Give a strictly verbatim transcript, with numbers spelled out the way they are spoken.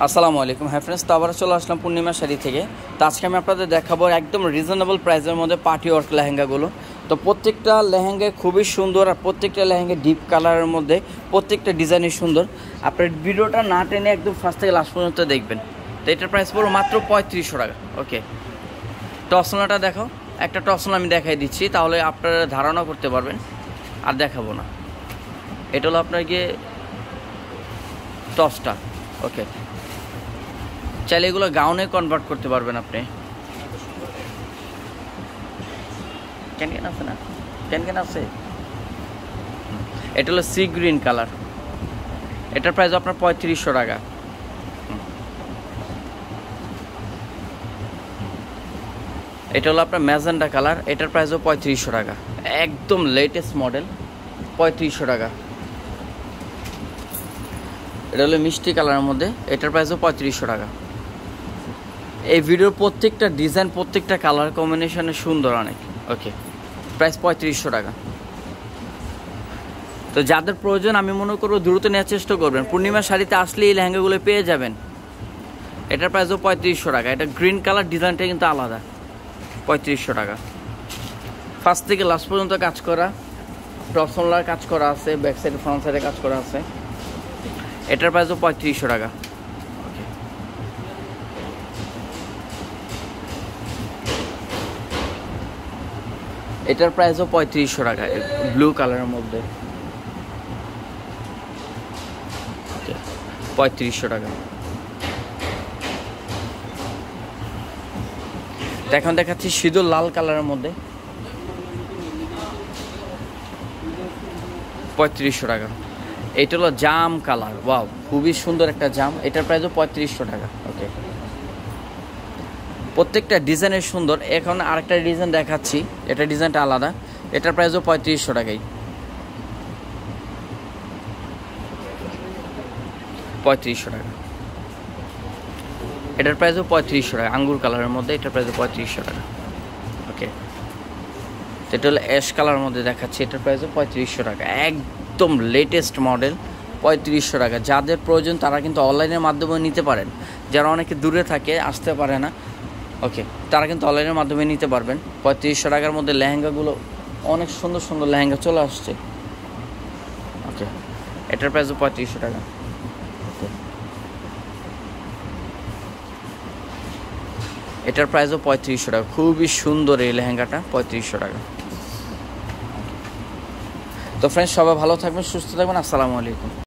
আসসালামু আলাইকুম। হ্যাঁ ফ্রেন্ডস, তো আবার চলে আসলাম পূর্ণিমা শাড়ি থেকে। তো আজকে আমি আপনাদের দেখাবো একদম রিজনেবল প্রাইসের মধ্যে পার্টি ওয়ার্ক লেহেঙ্গাগুলো। তো প্রত্যেকটা লেহেঙ্গায় খুবই সুন্দর, আর প্রত্যেকটা লেহেঙ্গা ডিপ কালারের মধ্যে, প্রত্যেকটা ডিজাইনই সুন্দর। আপনার ভিডিওটা না টেনে একদম ফার্স্ট থেকে লাস্ট পর্যন্ত দেখবেন। তো এটার প্রাইস পড়ো মাত্র পঁয়ত্রিশশো টাকা। ওকে, টসনাটা দেখো, একটা টসনা আমি দেখাই দিচ্ছি, তাহলে আপনারা ধারণা করতে পারবেন। আর দেখাবো না, এটা হলো আপনার গিয়ে টসটা। ওকে, চাইলে এগুলো গাউনে কনভার্ট করতে পারবেন আপনি। ক্যান ক্যান আছে না, ক্যান ক্যান আছে। এটা হলো সি গ্রিন কালার, এটার প্রাইস আপনার পঁয়ত্রিশশো টাকা। এটা হলো আপনার ম্যাজেন্ডা কালার, এটার প্রাইসও পঁয়ত্রিশশো টাকা। একদম লেটেস্ট মডেল, পঁয়ত্রিশশো টাকা। এটা হলো মিষ্টি কালারের মধ্যে, এটার প্রাইসও পঁয়ত্রিশশো টাকা। এই ভিডিওর প্রত্যেকটা ডিজাইন, প্রত্যেকটা কালার কম্বিনেশনে সুন্দর অনেক। ওকে, প্রাইস পঁয়ত্রিশশো টাকা। তো যাদের প্রয়োজন আমি মনে করবো দ্রুত নেওয়ার চেষ্টা করবেন। পূর্ণিমা শাড়িতে আসলে এই লেহেঙ্গাগুলো পেয়ে যাবেন। এটার প্রাইসও পঁয়ত্রিশশো টাকা। এটা গ্রিন কালার, ডিজাইনটা কিন্তু আলাদা। পঁয়ত্রিশশো টাকা। ফার্স্ট থেকে লাস্ট পর্যন্ত কাজ করা, টপসোলার কাজ করা আছে, ব্যাক সাইড ফ্রন্ট সাইডে কাজ করা আছে। এটার প্রাইসও পঁয়ত্রিশশো টাকা। এটার প্রাইসও পঁয়ত্রিশশো টাকা, ব্লু কালারের মধ্যে। পঁয়ত্রিশশো টাকা। এখন দেখাচ্ছি সিঁদুর লাল কালারের মধ্যে, পঁয়ত্রিশশো টাকা। এটা হলো জাম কালার, ওয়াও, খুবই সুন্দর একটা জাম। এটার প্রাইসও পঁয়ত্রিশশো টাকা। ওকে, প্রত্যেকটা ডিজাইনের সুন্দর। এখন আরেকটা ডিজাইন দেখাচ্ছি, এটা ডিজাইনটা আলাদা। এটার প্রাইসও পঁয়ত্রিশশো টাকাই। পঁয়ত্রিশশো টাকা। এটার প্রাইসও পঁয়ত্রিশশো টাকা, আঙ্গুর কালারের মধ্যে। এটার প্রাইসও পঁয়ত্রিশশো টাকা। ওকে, এটা হলো অ্যাশ কালারের মধ্যে দেখাচ্ছি, এটার প্রাইসও পঁয়ত্রিশশো টাকা। একদম লেটেস্ট মডেল, পঁয়ত্রিশশো টাকা। যাদের প্রয়োজন তারা কিন্তু অনলাইনের মাধ্যমে নিতে পারেন। যারা অনেকে দূরে থাকে, আসতে পারে না, ওকে, তারা কিন্তু অনলাইনের মাধ্যমে নিতে পারবেন। পঁয়ত্রিশশো টাকার মধ্যে লেহেঙ্গাগুলো অনেক সুন্দর সুন্দর লেহেঙ্গা চলে আসছে। ওকে, এটার প্রাইসও পঁয়ত্রিশশো টাকা। এটার প্রাইসও পঁয়ত্রিশশো টাকা। খুবই সুন্দর এই লেহেঙ্গাটা, পঁয়ত্রিশশো টাকা। তো ফ্রেন্ডস, সবাই ভালো থাকবেন, সুস্থ থাকবেন। আসসালামু আলাইকুম।